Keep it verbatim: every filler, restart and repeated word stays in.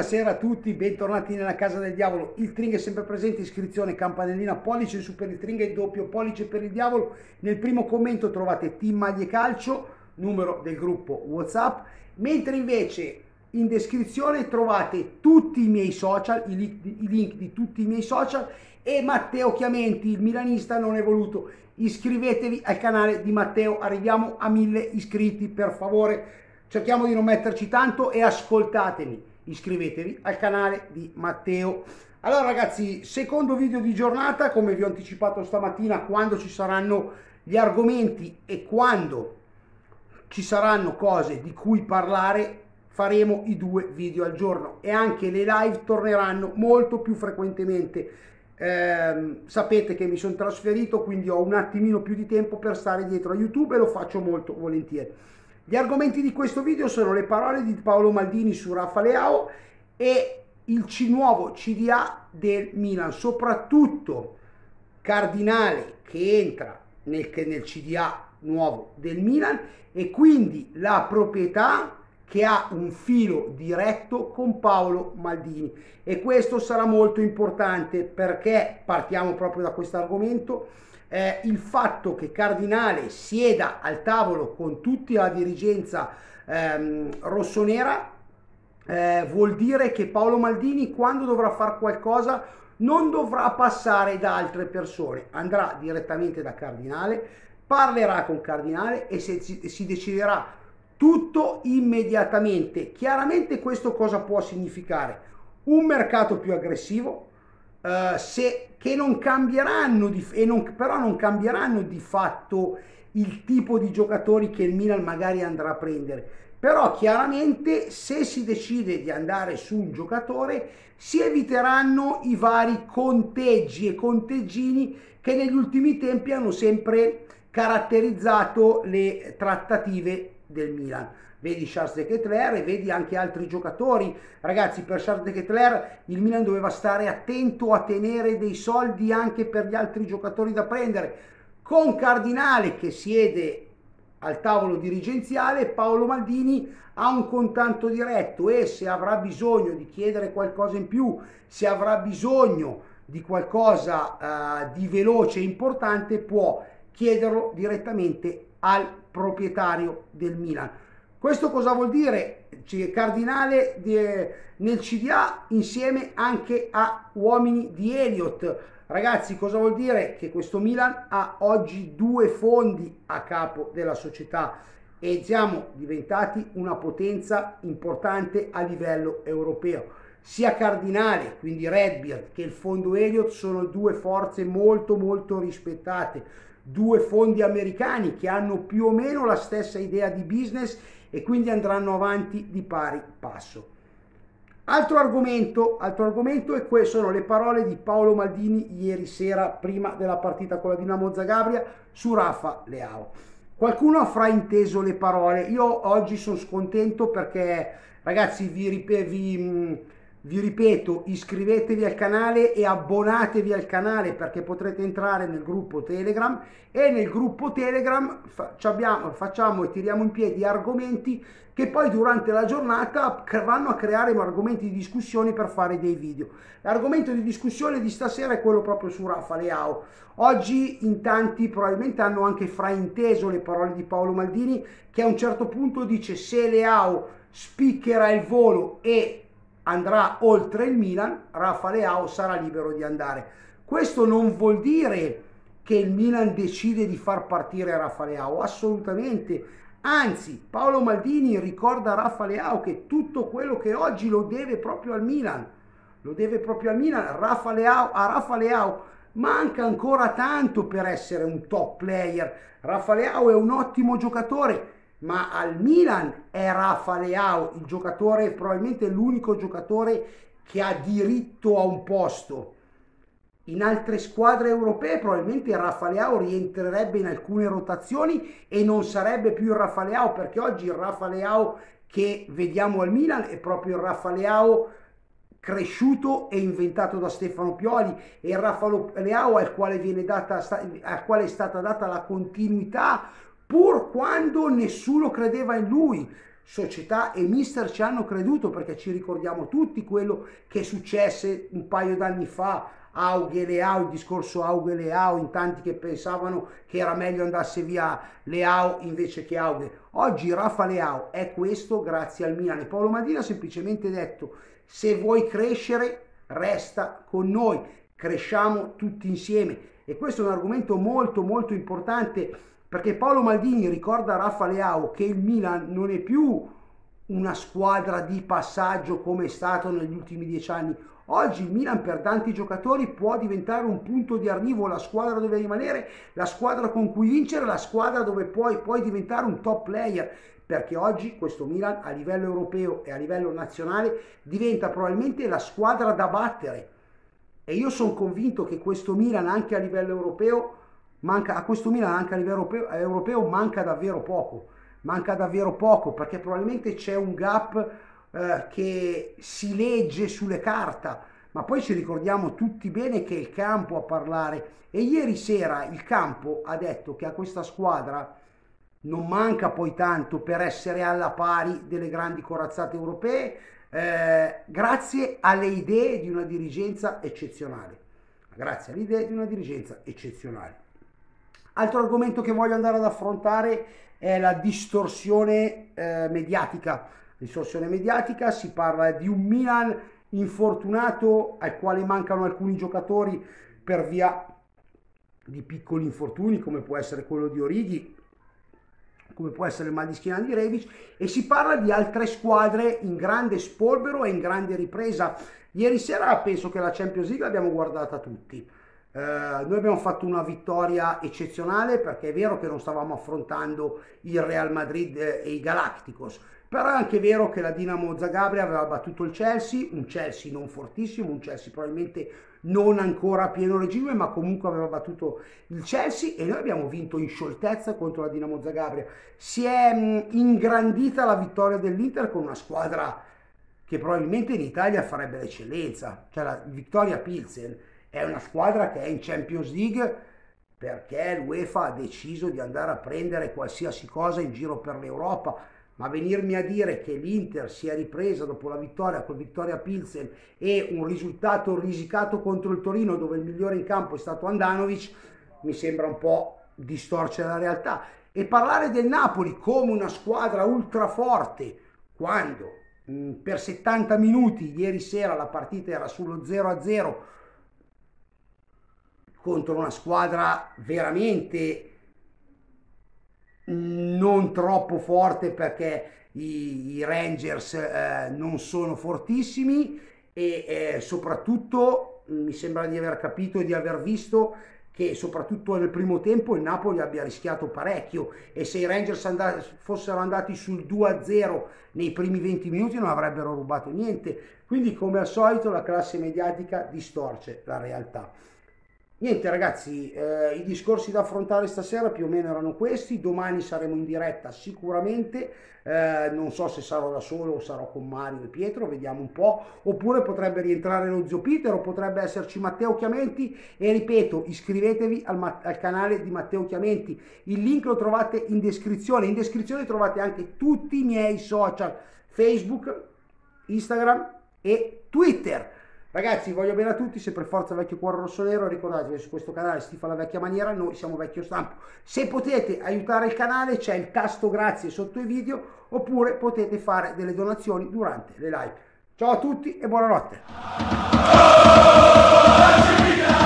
Buonasera a tutti, bentornati nella Casa del Diavolo. Il Tring è sempre presente, iscrizione, campanellina, pollice in su per il Tring e doppio pollice per il Diavolo. Nel primo commento trovate Team Maglie Calcio, numero del gruppo WhatsApp, mentre invece in descrizione trovate tutti i miei social, i link, i link di tutti i miei social, e Matteo Chiamenti, il milanista non è voluto. Iscrivetevi al canale di Matteo, arriviamo a mille iscritti, per favore, cerchiamo di non metterci tanto e ascoltatemi. Iscrivetevi al canale di Matteo. Allora ragazzi, secondo video di giornata, come vi ho anticipato stamattina, quando ci saranno gli argomenti e quando ci saranno cose di cui parlare, faremo i due video al giorno e anche le live torneranno molto più frequentemente. Eh, sapete che mi sono trasferito, quindi ho un attimino più di tempo per stare dietro a YouTube e lo faccio molto volentieri. Gli argomenti di questo video sono le parole di Paolo Maldini su Rafa Leao e il C nuovo C D A del Milan, soprattutto Cardinale che entra nel, nel C D A nuovo del Milan e quindi la proprietà che ha un filo diretto con Paolo Maldini, e questo sarà molto importante perché partiamo proprio da questo argomento. Eh, il fatto che Cardinale sieda al tavolo con tutta la dirigenza ehm, rossonera eh, vuol dire che Paolo Maldini, quando dovrà fare qualcosa, non dovrà passare da altre persone, andrà direttamente da Cardinale, parlerà con Cardinale e se, si, si deciderà tutto immediatamente. Chiaramente questo cosa può significare? Un mercato più aggressivo, Uh, se, che non cambieranno di, e non, però non cambieranno di fatto il tipo di giocatori che il Milan magari andrà a prendere, però chiaramente se si decide di andare su un giocatore si eviteranno i vari conteggi e conteggini che negli ultimi tempi hanno sempre caratterizzato le trattative del Milan. Vedi Charles de Ketelaere e vedi anche altri giocatori. Ragazzi, per Charles de Ketelaere il Milan doveva stare attento a tenere dei soldi anche per gli altri giocatori da prendere. Con Cardinale che siede al tavolo dirigenziale, Paolo Maldini ha un contatto diretto e se avrà bisogno di chiedere qualcosa in più, se avrà bisogno di qualcosa uh, di veloce e importante, può chiederlo direttamente al proprietario del Milan. Questo cosa vuol dire? Cardinale di, nel C D A insieme anche a uomini di Elliott. Ragazzi, cosa vuol dire? Che questo Milan ha oggi due fondi a capo della società e siamo diventati una potenza importante a livello europeo. Sia Cardinale, quindi Redbeard, che il fondo Elliott sono due forze molto molto rispettate, due fondi americani che hanno più o meno la stessa idea di business e quindi andranno avanti di pari passo. Altro argomento, altro argomento e queste sono le parole di Paolo Maldini ieri sera prima della partita con la Dinamo Zagabria su Rafa Leao. Qualcuno ha frainteso le parole. Io oggi sono scontento perché, ragazzi, vi, vi, vi ripeto, iscrivetevi al canale e abbonatevi al canale perché potrete entrare nel gruppo Telegram e nel gruppo Telegram facciamo, facciamo e tiriamo in piedi argomenti che poi durante la giornata vanno a creare argomenti di discussione per fare dei video. L'argomento di discussione di stasera è quello proprio su Rafa Leao. Oggi in tanti probabilmente hanno anche frainteso le parole di Paolo Maldini, che a un certo punto dice se Leao spiccherà il volo e andrà oltre il Milan, Rafa Leao sarà libero di andare. Questo non vuol dire che il Milan decide di far partire Rafa Leao, assolutamente. Anzi, Paolo Maldini ricorda a Rafa Leao che tutto quello che oggi lo deve proprio al Milan. Lo deve proprio al Milan. Rafa Leao, a Rafa Leao manca ancora tanto per essere un top player. Rafa Leao è un ottimo giocatore, ma al Milan è Rafa Leao il giocatore, probabilmente l'unico giocatore che ha diritto a un posto. In altre squadre europee probabilmente Rafa Leao rientrerebbe in alcune rotazioni e non sarebbe più il Rafa Leao, perché oggi il Rafa Leao che vediamo al Milan è proprio il Rafa Leao cresciuto e inventato da Stefano Pioli, e il Rafa Leao al quale, viene data, al quale è stata data la continuità pur quando nessuno credeva in lui. società e mister ci hanno creduto, perché ci ricordiamo tutti quello che successe un paio d'anni fa, Aughe e Leao, il discorso Aughe e Leao, in tanti che pensavano che era meglio andasse via Leao invece che Aughe. Oggi Rafa Leao è questo grazie al Milan, e Paolo Maldini ha semplicemente detto: se vuoi crescere resta con noi, cresciamo tutti insieme. E questo è un argomento molto molto importante, perché Paolo Maldini ricorda a Rafa Leao che il Milan non è più una squadra di passaggio come è stato negli ultimi dieci anni. Oggi il Milan per tanti giocatori può diventare un punto di arrivo, la squadra dove rimanere, la squadra con cui vincere, la squadra dove puoi, puoi diventare un top player, perché oggi questo Milan a livello europeo e a livello nazionale diventa probabilmente la squadra da battere. E io sono convinto che questo Milan anche a livello europeo manca, a questo Milan anche a livello europeo, europeo manca davvero poco, manca davvero poco, perché probabilmente c'è un gap eh, che si legge sulle carte, ma poi ci ricordiamo tutti bene che è il campo a parlare, e ieri sera il campo ha detto che a questa squadra non manca poi tanto per essere alla pari delle grandi corazzate europee, Eh, grazie alle idee di una dirigenza eccezionale. Grazie alle idee di una dirigenza eccezionale. Altro argomento che voglio andare ad affrontare è la distorsione eh, mediatica. Distorsione mediatica, si parla di un Milan infortunato al quale mancano alcuni giocatori per via di piccoli infortuni, come può essere quello di Origi, come può essere il mal di schiena di Rebic, e si parla di altre squadre in grande spolvero e in grande ripresa. Ieri sera penso che la Champions League l'abbiamo guardata tutti. Eh, noi abbiamo fatto una vittoria eccezionale, perché è vero che non stavamo affrontando il Real Madrid e i Galacticos, però è anche vero che la Dinamo Zagabria aveva battuto il Chelsea, un Chelsea non fortissimo, un Chelsea probabilmente non ancora a pieno regime, ma comunque aveva battuto il Chelsea, e noi abbiamo vinto in scioltezza contro la Dinamo Zagabria. Si è mh, ingrandita la vittoria dell'Inter con una squadra che probabilmente in Italia farebbe l'eccellenza, cioè la Victoria Pilsen è una squadra che è in Champions League perché l'UEFA ha deciso di andare a prendere qualsiasi cosa in giro per l'Europa. Ma venirmi a dire che l'Inter si è ripresa dopo la vittoria col Victoria Pilsen e un risultato risicato contro il Torino, dove il migliore in campo è stato Handanovic, mi sembra un po' distorcere la realtà. E parlare del Napoli come una squadra ultra forte, quando mh, per settanta minuti ieri sera la partita era sullo zero a zero contro una squadra veramente non troppo forte, perché i, i Rangers eh, non sono fortissimi, e eh, soprattutto mi sembra di aver capito e di aver visto che soprattutto nel primo tempo il Napoli abbia rischiato parecchio, e se i Rangers andati, fossero andati sul due a zero nei primi venti minuti non avrebbero rubato niente. Quindi, come al solito, la classe mediatica distorce la realtà. Niente ragazzi, eh, i discorsi da affrontare stasera più o meno erano questi. Domani saremo in diretta sicuramente, eh, non so se sarò da solo o sarò con Mario e Pietro, vediamo un po', oppure potrebbe rientrare lo zio Peter, o potrebbe esserci Matteo Chiamenti. E ripeto, iscrivetevi al, al canale di Matteo Chiamenti, il link lo trovate in descrizione. In descrizione trovate anche tutti i miei social, Facebook, Instagram e Twitter. Ragazzi, voglio bene a tutti, sempre forza vecchio cuore rossonero. Ricordatevi, su questo canale si fa la vecchia maniera, noi siamo vecchio stampo. Se potete aiutare il canale c'è il tasto grazie sotto i video, oppure potete fare delle donazioni durante le live. Ciao a tutti e buonanotte.